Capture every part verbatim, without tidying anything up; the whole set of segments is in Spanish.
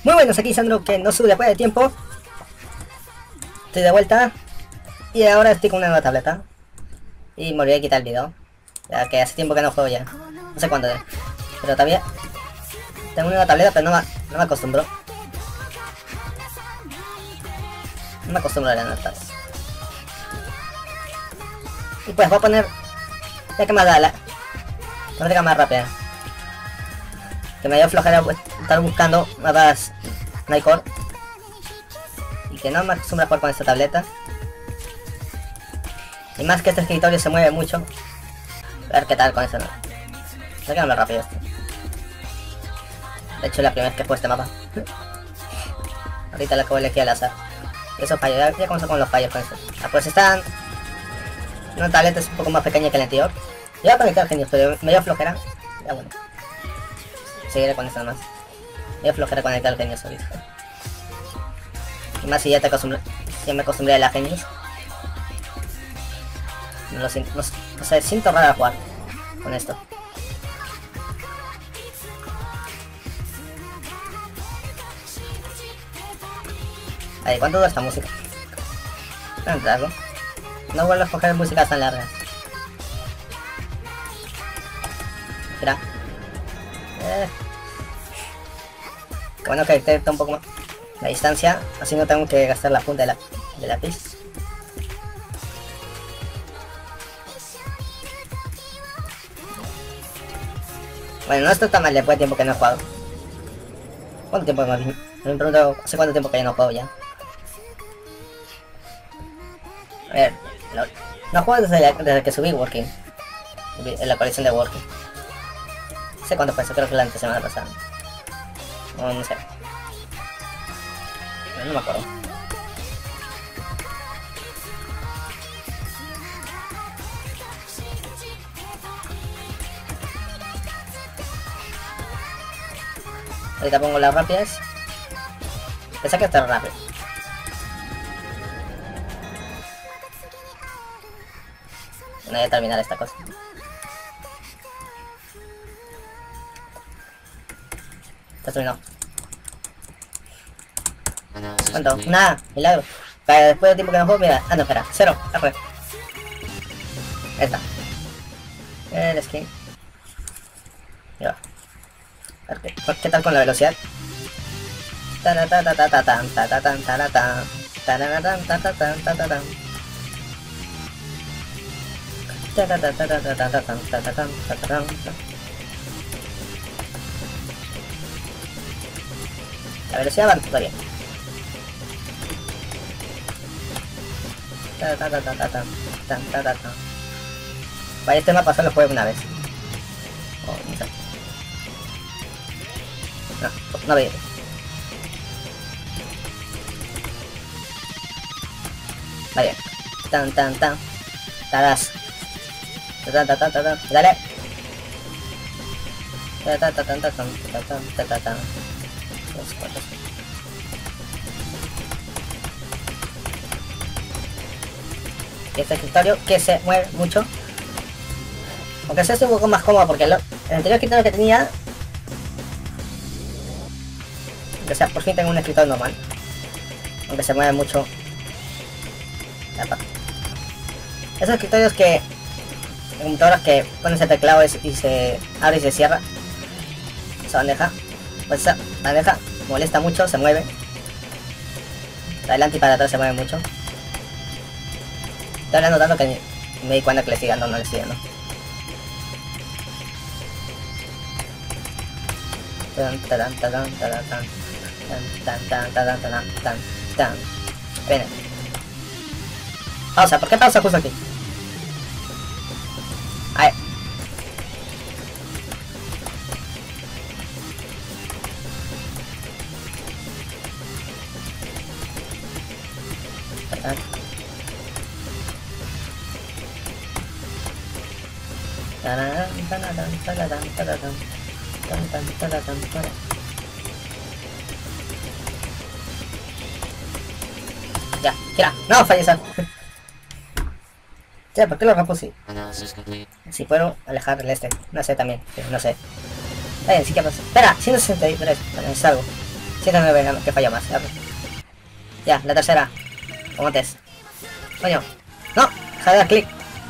Muy buenos, aquí Sandro, que no sube después de tiempo. Estoy de vuelta. Y ahora estoy con una nueva tableta. Y me olvidé de quitar el video. Ya que hace tiempo que no juego ya. No sé cuándo es. Pero todavía tengo una nueva tableta, pero no me, no me acostumbro. No me acostumbro a las notas. Y pues voy a poner la que me da la la más rápida. Que me dio flojera pues, estar buscando mapas Nightcore. Y que no me acostumbro a jugar con esta tableta. Y más que este escritorio se mueve mucho. A ver qué tal con eso. No sé que no me rápido esto. De hecho es la primera vez que he puesto este mapa. Ahorita lo acabo de elegir al azar. Y eso fallo, ya, ya comenzó con los fallos con eso. Ah, pues están. Una tableta es un poco más pequeña que la anterior. Yo voy a conectar genios, pero me dio flojera. Ya bueno. Seguiré con esto nomás. Me dio flojera conectar genios ahorita. Y más si ya te acostumbré. Ya me acostumbré a la genios. No lo siento. No, no sé, siento raro jugar con esto. Ay, ¿cuánto dura esta música? No algo. No vuelvo a escoger músicas tan largas. Mira. Eh. Bueno que detecta un poco más la distancia, así no tengo que gastar la punta de la, de lápiz. Bueno, no estoy tan mal después de tiempo que no he jugado. ¿Cuánto tiempo más bien? Me pregunto hace cuánto tiempo que ya no juego ya. A ver, no, no juego desde, la, desde que subí Working. En la colección de Working. No sé cuánto fue eso, creo que la antes semana pasada. No, no sé. No, no me acuerdo. Ahorita pongo las rápidas. Pensé que está rápido. No voy a terminar esta cosa. Está terminado. ¿Cuánto? Nada, milagro. Para después de tiempo que no juego, mira. Ah, no, espera. Cero. Arre. Ahí está. El skin. Ya. A ver, ¿qué, ¿qué tal con la velocidad? La velocidad va todavía. Vaya, este mapa solo juego una vez. Oh, no sé. No, no veo. Vaya. Tan, tan, tan. Tadas. Tan, tan, tan, tan, tan. Dale. Tan, tan, tan, tan, tan, tan, tan, tan, tan. Dos, cuatro. Este escritorio que se mueve mucho. Aunque sea un poco más cómodo porque el, el anterior escritorio que tenía. O sea, por fin tengo un escritorio normal. Aunque se mueve mucho. Esos escritorios que... computadoras que pones el teclado y se abre y se cierra. Esa bandeja. Pues esa bandeja molesta mucho, se mueve. Para adelante y para atrás se mueve mucho. Estoy hablando tanto que me di cuenta que le estoy dando o no le estoy dando. Tan, tan, tan, tan, tan, tan. Tan, tan, tan, tan, tan, tan, tan. Ven. Pausa, ¿por qué pausa justo aquí? A ver. Ya, gira. No, falleza. Ya, ¿por qué lo rapo sí? Si puedo alejar el este. No sé también, pero no sé. Está bien, sí que pasa. Espera, ciento sesenta y tres. Bueno, salgo. siete nueve, que fallo más. Ya, la tercera. Como antes. Coño. No, deja de dar clic.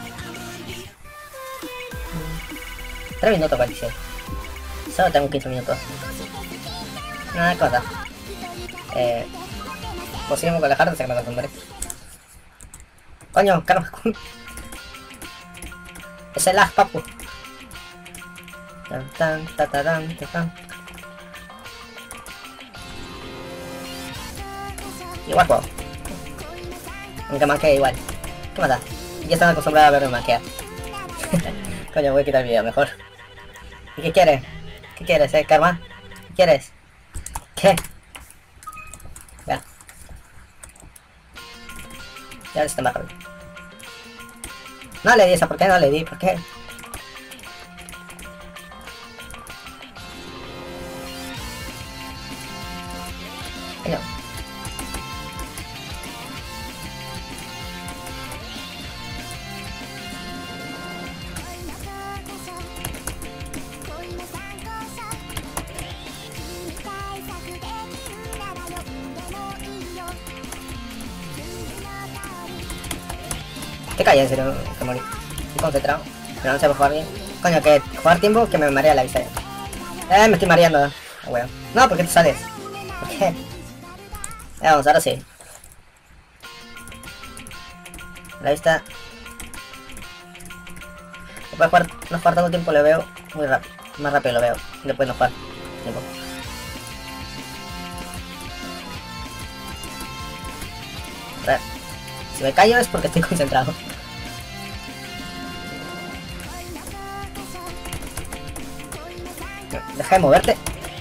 tres minutos cuarenta y seis. Solo tengo quince minutos. Nada, cosa. Eh. Pues seguimos con la hard, se que me acostumbré. Coño, caramba. Es el lag, papu. Tan tan tan tan tan. Igual juego. Aunque manquee igual. ¿Qué mata? Ya están acostumbrados a verme manquear. Coño, voy a quitar el video mejor. ¿Y qué quieres? ¿Qué quieres, eh, Karma? ¿Qué quieres? ¿Qué? Ya. Ya está más rápido. No le di esa, ¿por qué no le di? ¿Por qué? Coño. Te calles, en serio, que morí. Estoy concentrado, pero no sé jugar bien. Coño, que jugar tiempo que me marea la vista. Eh, me estoy mareando. Oh, bueno. No, ¿por qué te sales? ¿Por qué? Eh, vamos, ahora sí. La vista. Después de jugar, no jugar tanto tiempo, lo veo muy rápido. Más rápido lo veo. Después no jugar tiempo. A ver. Si me callo es porque estoy concentrado. Deja de moverte.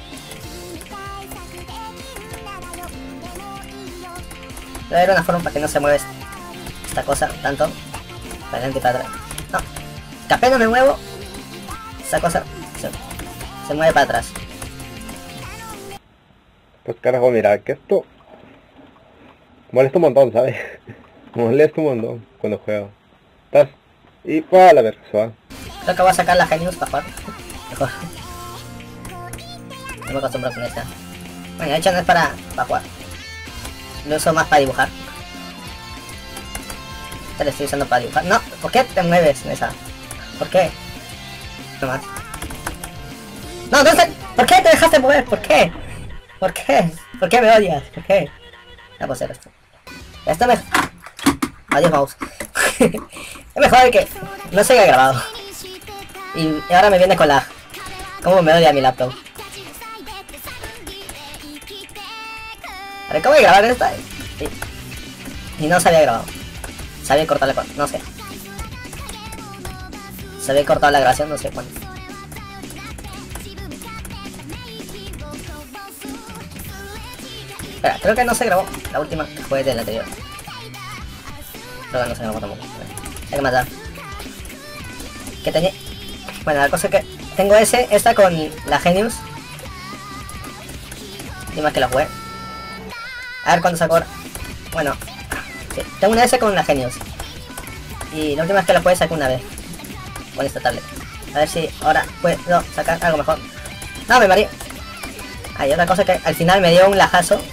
Voy a ver una forma para que no se mueva esta cosa tanto. Para adelante y para atrás. No. Que apenas me muevo, esa cosa se, se mueve para atrás. Pues carajo, mira, que esto molesta un montón, ¿sabes? Molesta un montón cuando juego. Estás y para la verga, se va. Creo que voy a sacar la Genius para jugar. Mejor. No me acostumbro con esta. Bueno, de hecho no es para, para jugar. Lo uso más para dibujar. Esta la estoy usando para dibujar. No, ¿por qué te mueves en esa? ¿Por qué? No más. No, no sé. ¿Por qué te dejaste mover? ¿Por qué? ¿Por qué? ¿Por qué me odias? ¿Por qué? No puedo hacer esto. Esto me... Adiós, mouse. Es mejor que no se haya grabado. Y, y ahora me viene con la... ¿Cómo me odia mi laptop? A ver, ¿cómo voy a grabar esta? Y, y no se había grabado. Se había cortado la... no sé. Se había cortado la grabación, no sé cuándo. Espera, creo que no se grabó. La última que fue del anterior. Creo que no se grabó tampoco. Hay que matar. Que tenía... Bueno, la cosa es que... Tengo ese, esta con la Genius. Y más que la jugué. A ver cuándo saco ahora. Bueno. Sí, tengo una S con la Genius. Y la última vez que la jugué saqué una vez. Con esta tablet. A ver si ahora puedo sacar algo mejor. No, me mareé. Hay otra cosa que al final me dio un lajazo.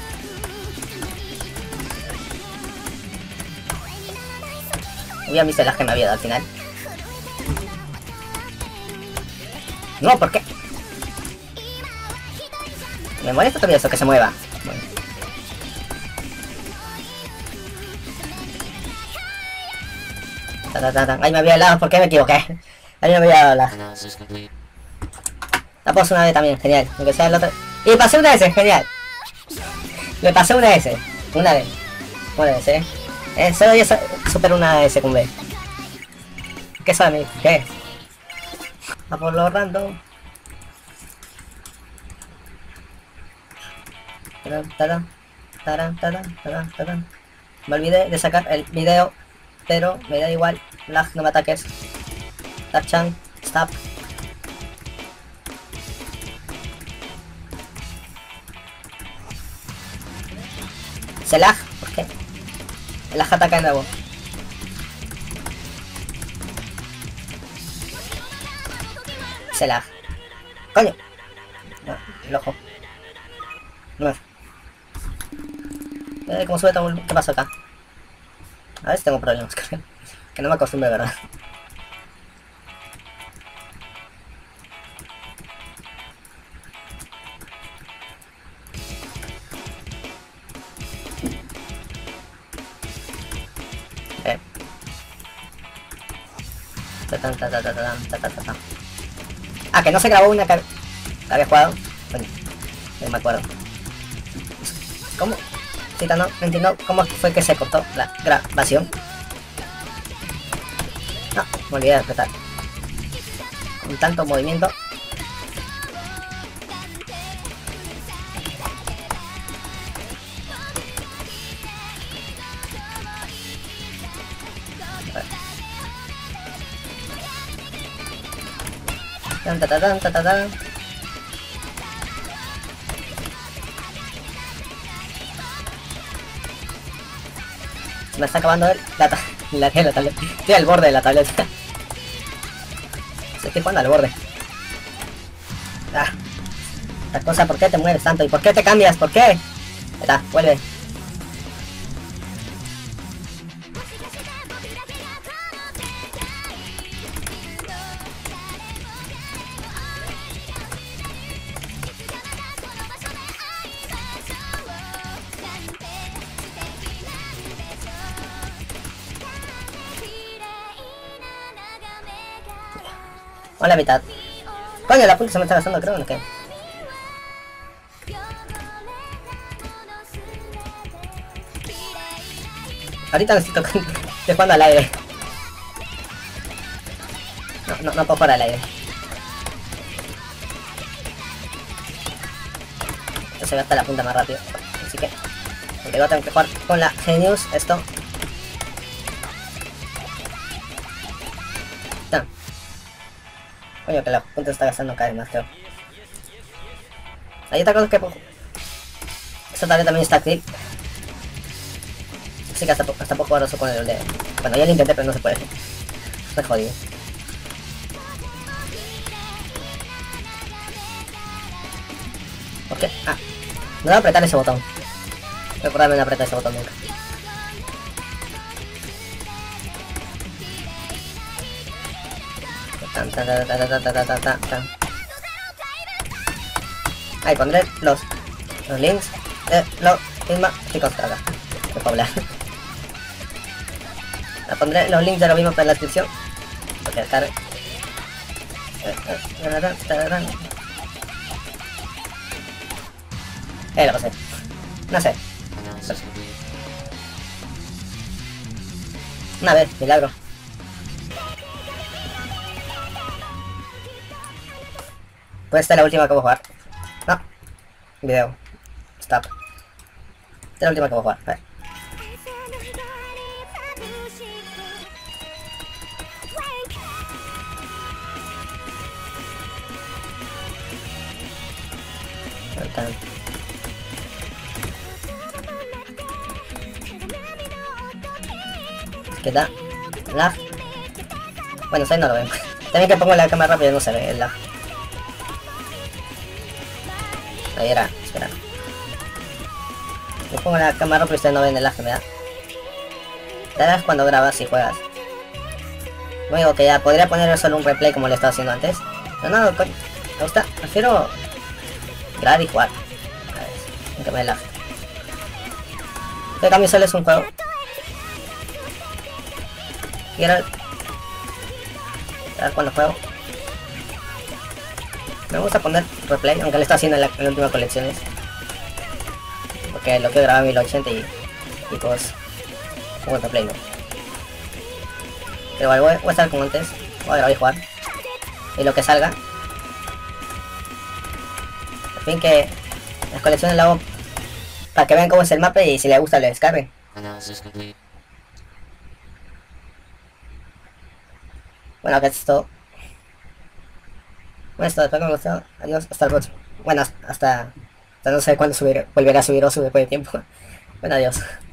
Hubiera visto el lag que me había dado al final. No, ¿por qué? Me molesta todavía eso que se mueva. Bueno. Ta, ta, ta, ta. Ay, me había helado, ¿por qué me equivoqué? Ahí me había dado lag. La puse una vez también, genial. Aunque sea el otro. Y pasé una S, genial. Le pasé una S. Una vez. Una S, eh. Eh, solo yo super una S con B. ¿Qué sabe? ¿Qué? A por lo random. Taran, taran, taran, taran, taran, taran. Me olvidé de sacar el video, pero me da igual. Lag, no me ataques. Darchan, stop. ¿Se lag? ¿Por qué? El lag ataca de nuevo. Se lag. ¡Coño! No, el ojo. No. Eh, ¿cómo sube todo? ¿Qué pasó acá? A ver si tengo problemas. Que no me acostumbre, ¿verdad? Eh. Ta, ta, ta, ta, ta, ta, ta, ta, ta. Ah, que no se grabó una que que había jugado. Bueno, no me acuerdo. ¿Cómo? Sí, no, no entiendo cómo fue que se cortó la grabación. No, me olvidé de apretar. Con tanto movimiento. Tan, ta, ta, tan, ta, ta, tan. Se me está acabando el, la, ta la, la tableta. Estoy al borde de la tableta. Estoy jugando al borde. Ah, esta cosa, ¿por qué te mueves tanto? ¿Y por qué te cambias? ¿Por qué? Ahí está, vuelve. O la mitad. Coño, la punta se me está gastando, creo, ¿no? ¿Qué? Ahorita necesito que estoy jugando al aire. No, no, no puedo jugar al aire. Esto se gasta la punta más rápido. Así que... porque voy a tener que jugar con la Genius, esto. No. Coño, que la punta está gastando cada vez más, creo. Hay otra cosa que... esta tableta también está clip. Así que hasta, hasta puedo jugar eso con el de... bueno, ya lo intenté, pero no se puede. Estoy jodido. ¿Por qué? Ah, no voy a apretar ese botón. Recordarme de apretar ese botón nunca. Tan, tan, tan, tan, tan, tan, tan, tan, tan. Ahí pondré los, los links de lo mismo. Chicos, acá. No puedo hablar. Pondré los links de lo mismo en la descripción. Porque descargue. Eh, lo pasé. No sé. Una vez, milagro. Pues esta es la última que voy a jugar. No. Video. Stop. Esta es la última que voy a jugar. A ver. Queda lag. Bueno, ahí no lo ven. También que pongo la cámara rápida no se ve el lag. Ahí era, espera. Yo pongo la cámara pero ustedes no ven el lag que me da. Te das cuando grabas y juegas. No digo que ya podría poner solo un replay como lo estaba haciendo antes. Pero no, coño, me gusta, prefiero grabar y jugar. A ver, aunque me lag. En cambio solo es un juego. Quiero ver cuando juego. Me gusta poner replay, aunque lo está haciendo en la, en la última colecciones. Porque lo quiero grabar en mil ochenta y, y pues pongo replay, ¿no? Pero igual voy, voy a estar como antes. Voy a grabar y jugar. Y lo que salga. Al fin que las colecciones las hago para que vean cómo es el mapa y si les gusta le descarguen. Bueno, acá es todo. Bueno, esto espero que me gustó. Adiós, hasta el próximo. Bueno, hasta, hasta no sé cuándo subir, volveré a subir o subir después de tiempo. Bueno, adiós.